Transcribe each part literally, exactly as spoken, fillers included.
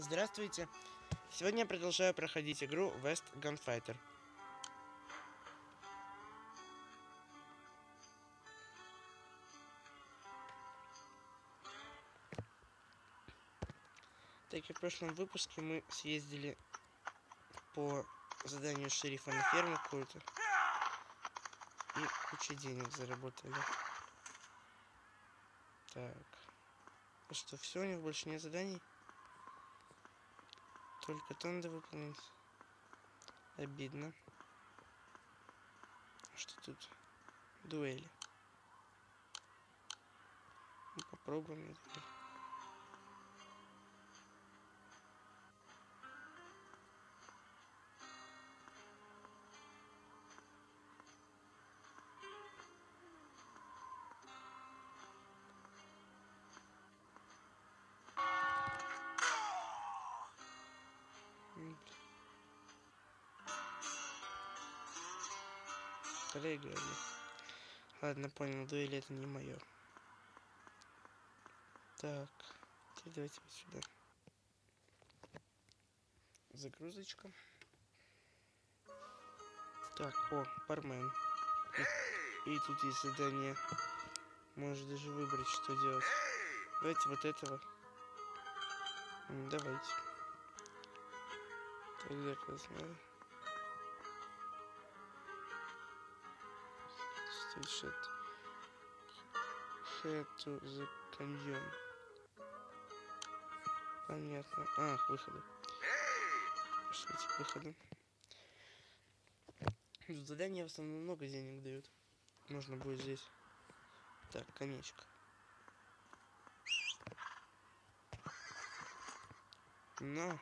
Здравствуйте! Сегодня я продолжаю проходить игру West Gunfighter. Так и в прошлом выпуске мы съездили по заданию шерифа на ферму какую-то и кучу денег заработали. Так, а что, все, у них больше нет заданий? Только то надо выполнить. Обидно. Что тут? Дуэли. Ну, попробуем на дуэль. Проиграли. Ладно, понял, дуэль это не мое. Так, теперь давайте вот сюда. Загрузочка. Так, о, бармен. И, и тут есть задание. Можешь даже выбрать, что делать. Давайте вот этого. Давайте. Тогда классно. Head to the canyon. Понятно. А, к выходу. Пошлите к выходу. Задания в основном много денег дают. Можно будет здесь. Так, конечка. Но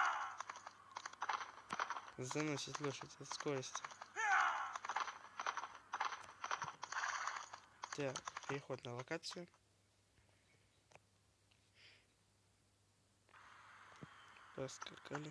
заносит лошадь от скорости. Так, переход на локацию. Поскакали.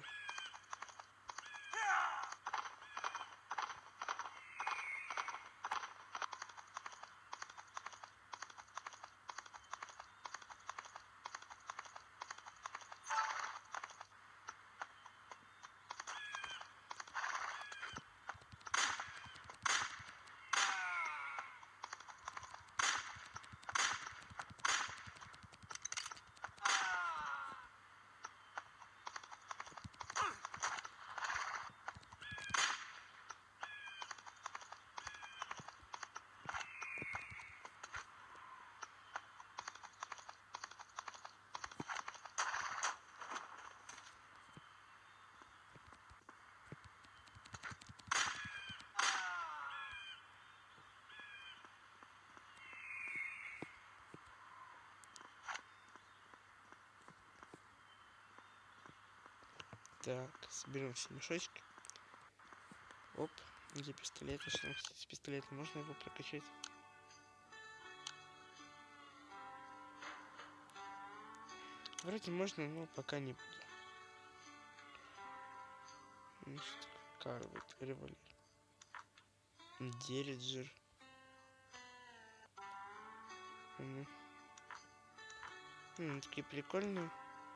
Так, соберем все мешочки. Оп, где пистолет? Что, кстати, с пистолета можно его прокачать? Вроде можно, но пока не буду. Значит, карвит, револьвер. Дериджер. Угу. М, такие прикольные.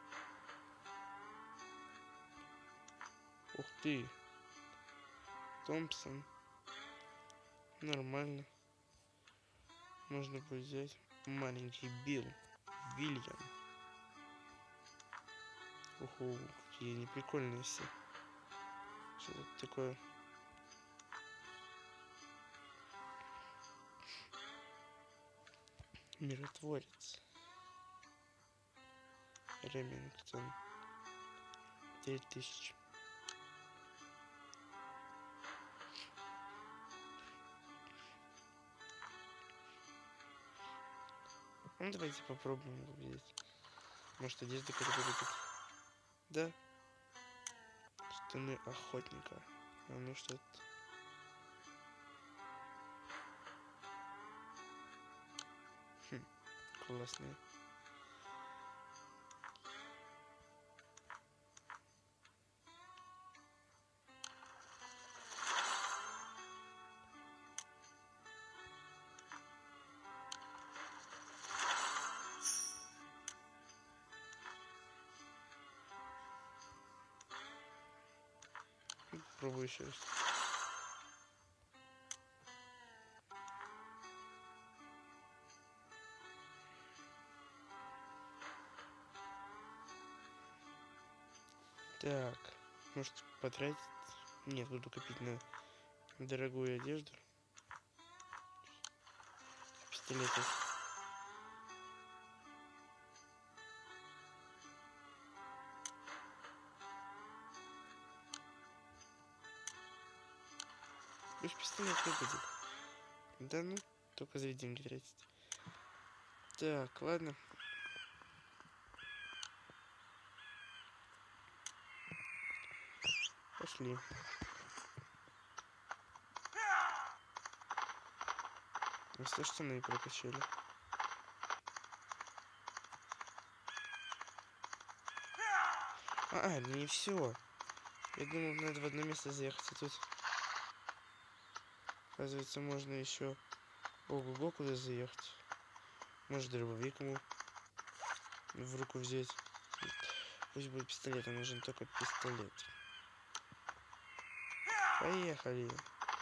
Ух ты. Томпсон. Нормально. Можно будет взять маленький Билл. Вильям. Уху, какие они прикольные все. Что тут такое? Миротворец. Ремингтон. Три тысячи. Ну, давайте попробуем увидеть. Может, одежда какая-то будет. Да. Штаны охотника. А ну что это? Хм, классные. попробую еще раз. Так, может потратить? Нет, буду копить на дорогую одежду. Пистолеты. Пусть пистолет выпадет. Да ну, только за деньги тратить. Так, ладно. Пошли. Все штаны прокачали. А, не все. Я думал, надо в одно место заехать, а тут... Оказывается, можно еще ого-го куда заехать. Может, дробовик ему в руку взять. Пусть будет пистолет, а нужен только пистолет. Поехали.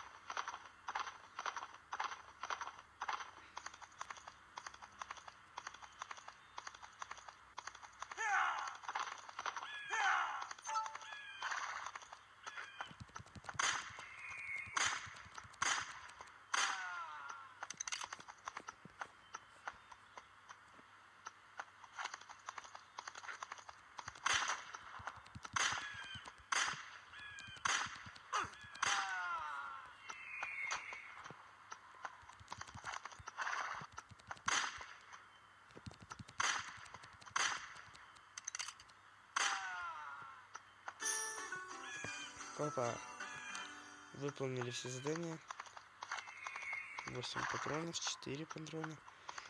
Опа. Выполнили все задания. восемь патронов, четыре патрона.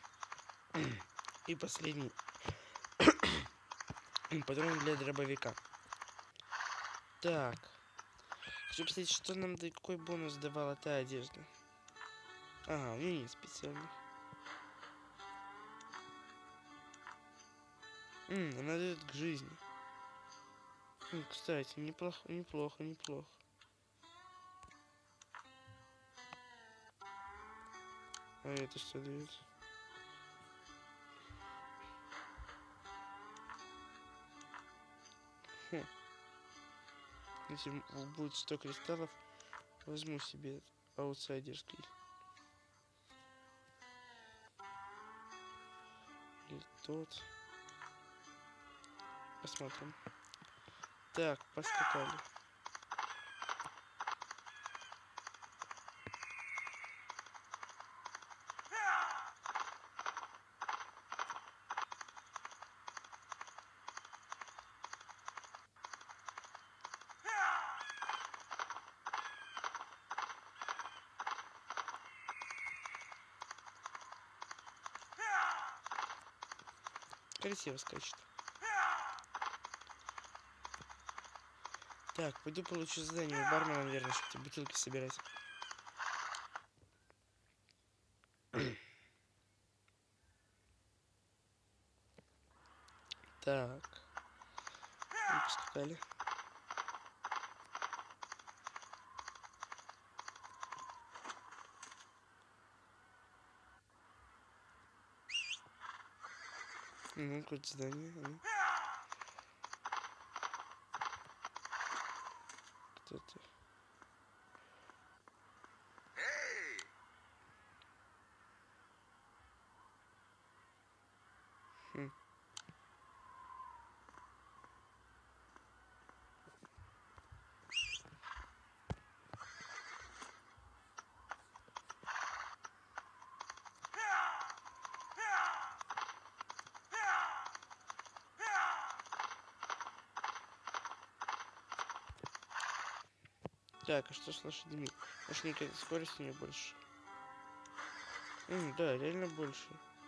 И последний патрон для дробовика. Так. Хочу посмотреть, что нам да какой бонус давала та одежда. Ага, у нее нет специальных. М, она дает к жизни. М, кстати, неплохо, неплохо, неплохо. А это что дает? Хм. Если будет сто кристаллов, возьму себе аутсайдерский. Или тот. Посмотрим. Так, поскакали. Красиво скачет. Так, пойду получу задание у бармена, наверное, чтобы эти бутылки собирать. Так. Мы поскакали. Ну, какое-то здание. Ну. Кто-то. Хм. Так, а что с лошадьми? Может, никакой скорости не больше? М, да, реально больше.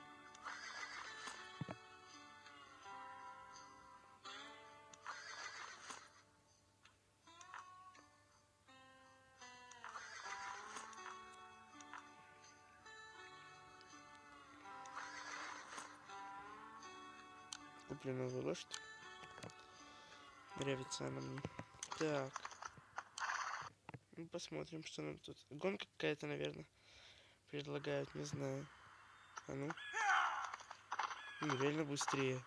Куплю новую лошадь. Нравится она мне. Так. Ну, посмотрим, что нам тут. Гонка какая-то, наверное, предлагают, не знаю. А ну. Ну, реально быстрее.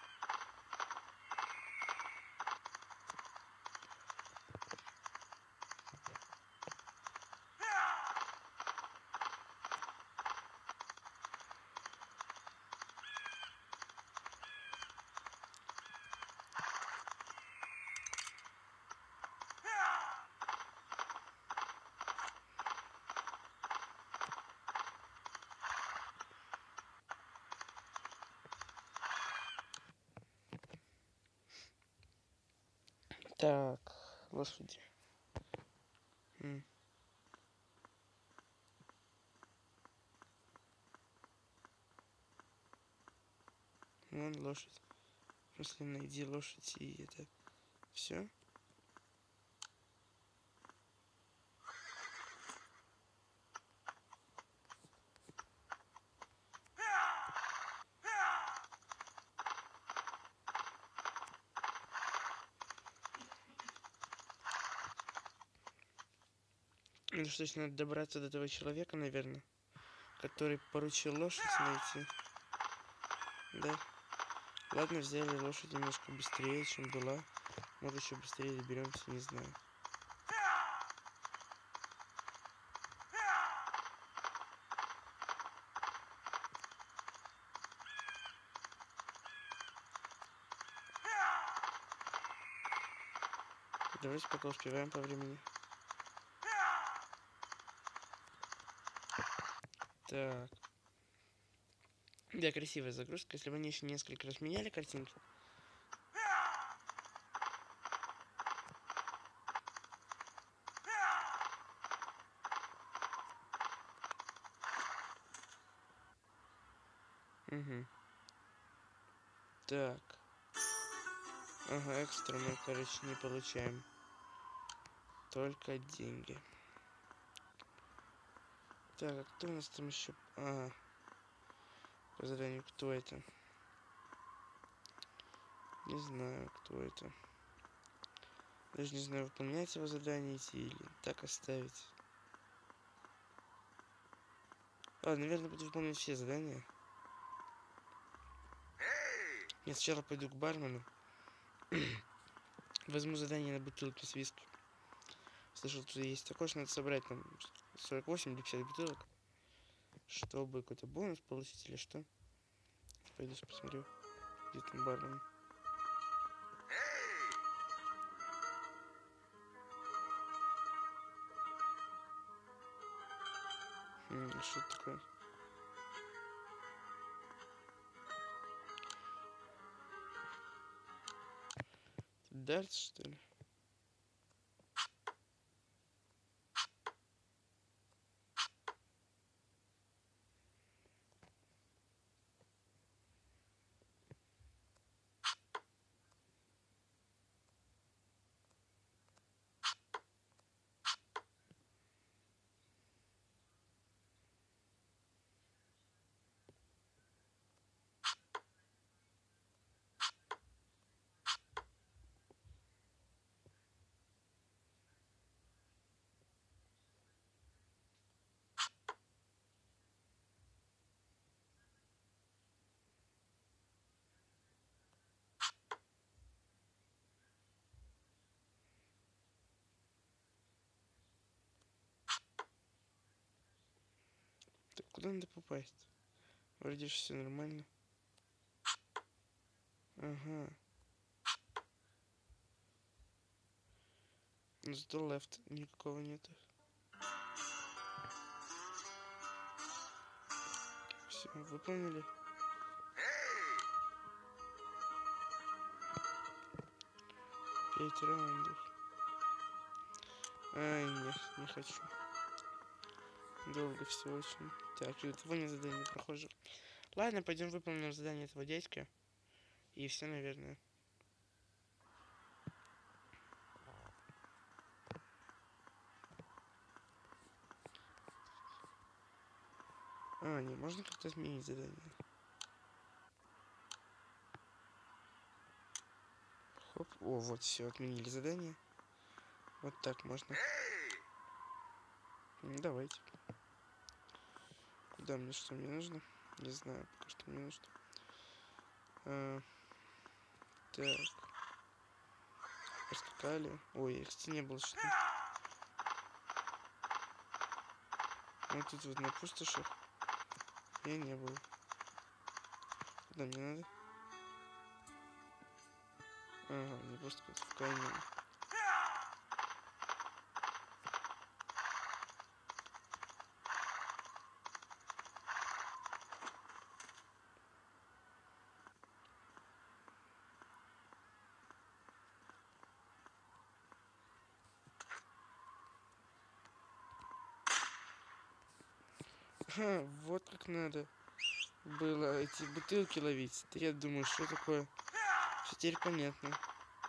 Так, лошади. М. Вон лошадь. Просто найди лошадь и это. Все. Ну что ж, надо добраться до этого человека, наверное, который поручил лошадь найти. Да. Ладно, взяли лошадь немножко быстрее, чем была. Может, еще быстрее доберемся, не знаю. Давайте пока успеваем по времени. Так. Да, красивая загрузка. Если бы они еще несколько раз меняли картинки. Угу. Так. Ага, экстра мы, короче, не получаем. Только деньги. Так, а кто у нас там еще? Ага. По заданию, кто это? Не знаю, кто это. Даже не знаю, выполнять его задание идти или так оставить. Ладно, наверное, буду выполнять все задания. Я сначала пойду к бармену. Возьму задание на бутылки с виски. Слышал, тут есть такое, что надо собрать там сорок восемь или пятьдесят бутылок. Чтобы какой-то бонус получить или что. Пойду посмотрю, где там бармен. Хм, что это такое? Дартс, что ли? Так куда надо попасть? Вроде же все нормально. Ага. Но зато left никакого нету. Все, выполнили. Пять раундов. Ай, нет, не хочу. Долго все очень. Так, и вот не задание прохожих. Ладно, пойдем выполним задание этого дядьки. И все, наверное. А, не, можно как-то изменить задание. Хоп. О, вот, все, отменили задание. Вот так можно. Давайте. Куда мне, что мне нужно? Не знаю, пока что мне нужно. А, так. Поскакали. Ой, их не было что. Ну тут вот на пустошах я не был. Куда мне надо? Ага, не просто в камень. Ха, вот как надо было эти бутылки ловить. Да я думаю, что такое? Что теперь понятно.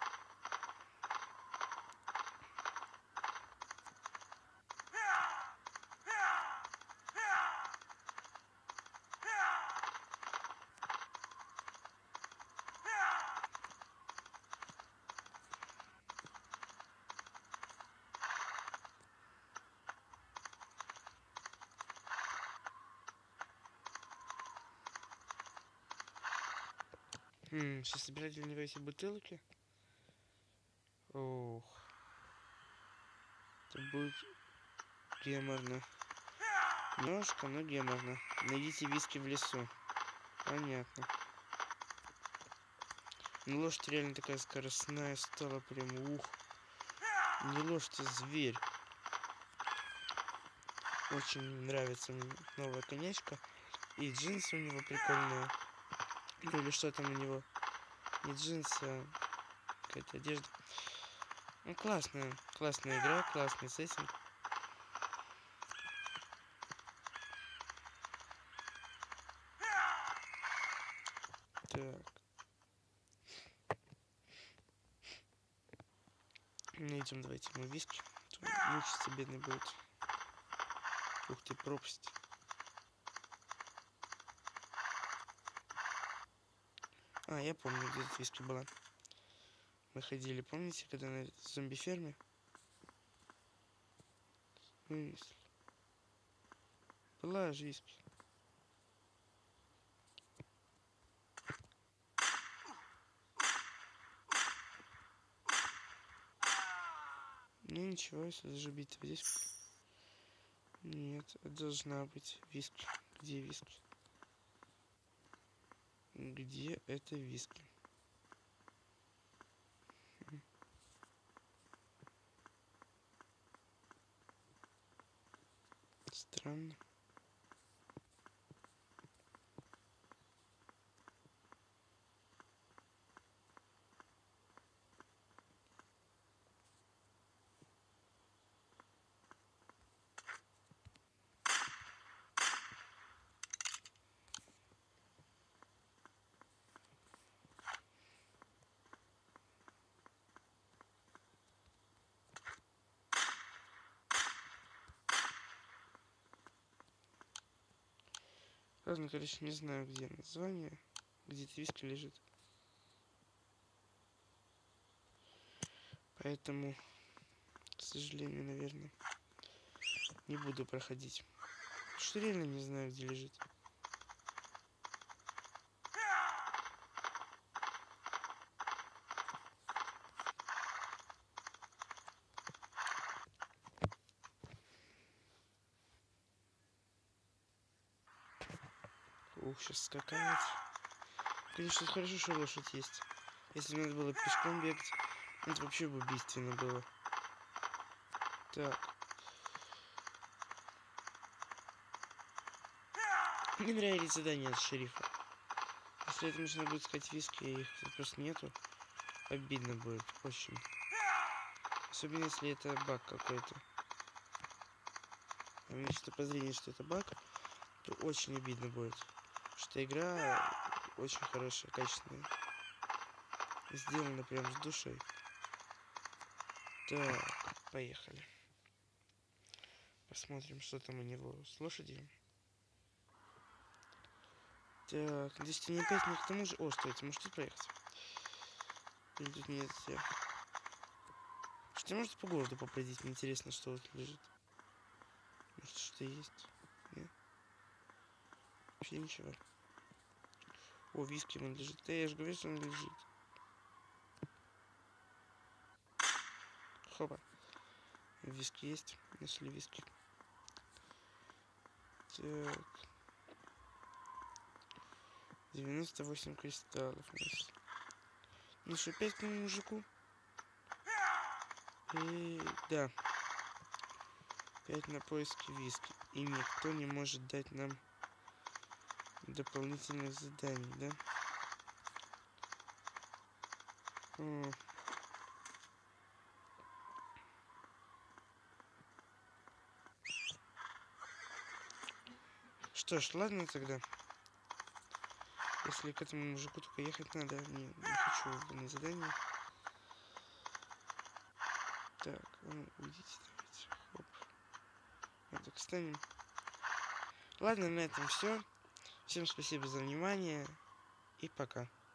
Хм, сейчас собирать для него эти бутылки. Ох. Это будет геморно. Немножко, но геморно. Найдите виски в лесу. Понятно. Ну, лошадь реально такая скоростная стала, прям ух. Не лошадь, а зверь. Очень нравится мне новая конячка. И джинсы у него прикольные. Ну или что там у него? Не джинсы, а какая-то одежда. Ну классная, классная игра, классный сеттинг. Так. Найдем, давайте ему виски. Мучиться бедный будет. Ух ты, пропасть. А, я помню, где тут виски была. Мы ходили, помните, когда на зомби-ферме? Ну, если... Была же виски. Ну ничего, если зажибить здесь. Нет, должна быть виски. Где виски? Где это виски? Странно. Ладно, короче, не знаю, где название. Где-то виски лежит. Поэтому, к сожалению, наверное, не буду проходить. Потому что реально не знаю, где лежит. Ух, сейчас скакать. Конечно, хорошо, что лошадь есть. Если бы надо было пешком бегать, это вообще бы убийственно было. Так. Мне нравились задания от шерифа. Если это нужно будет сказать виски, и их просто нету, обидно будет, очень. Особенно если это баг какой-то. У меня что-то подозрение, что это баг, то очень обидно будет. Что игра очень хорошая, качественная. Сделана прям с душой. Так, поехали. Посмотрим, что там у него с лошадью. Так, здесь не опять не к тому же... О, стойте, можете проехать? Или тут нет... Что можете по городу побродить? Мне интересно, что вот лежит. Может, что-то есть? Нет? Вообще ничего. О, виски он лежит. Да я же говорю, что он лежит. Хопа. Виски есть. Нашли виски. Так. девяносто восемь кристаллов у нас. Ну что, опять к тому мужику? И да. Пять на поиски виски. И никто не может дать нам дополнительных заданий, да? О. Что ж, ладно тогда. Если к этому мужику только ехать надо, не, не хочу на задание. Так, ну, уйдите, давайте. Хоп. Вот так станем. Ладно, на этом все. Всем спасибо за внимание и пока.